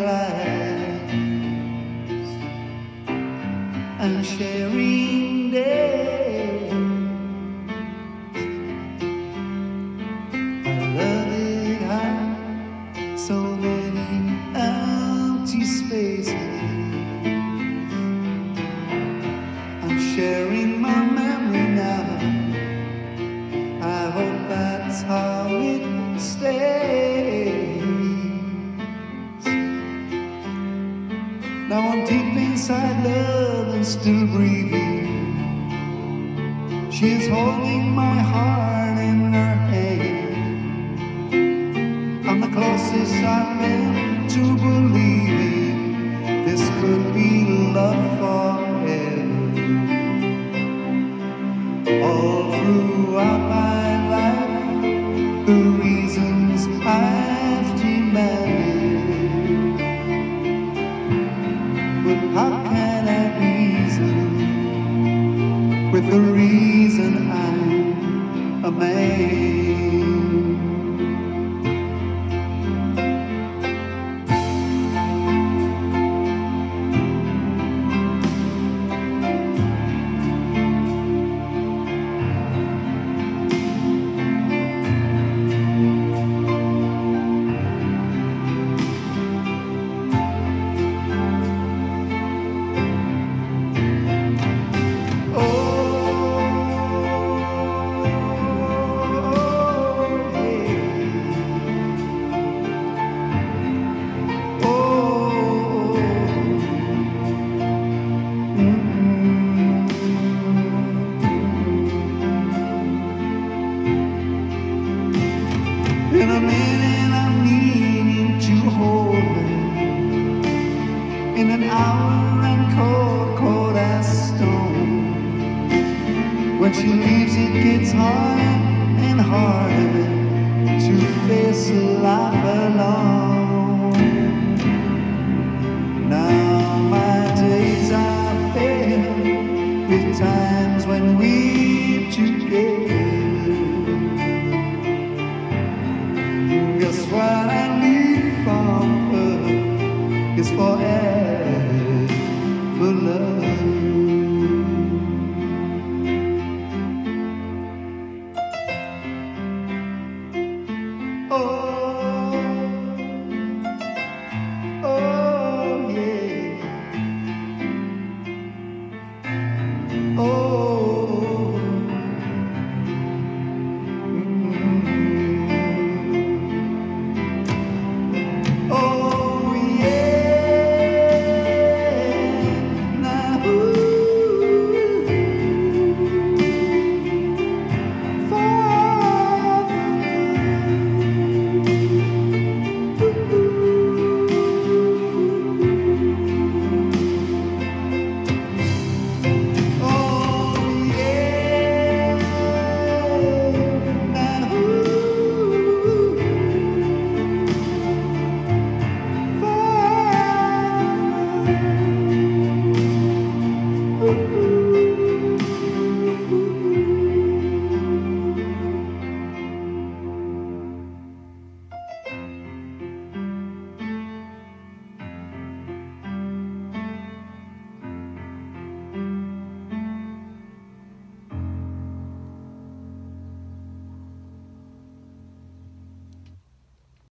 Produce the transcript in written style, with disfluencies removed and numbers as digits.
lives and sharing days. I love it high, so many empty spaces. I'm sharing my memory now. I hope that's how it stays. Now I'm deep inside love and still breathing. She's holding my heart in her hand. I'm the closest I've been to believing this could be love forever. All throughout my life, the reasons I've demanded, but how can I reason with the reason I'm a man? In a minute I'm needing to hold her. In an hour I'm cold, cold as stone. When she leaves it gets harder and harder to face life alone. Now my days are filled with times when we're together. Guess what I need from her is forever.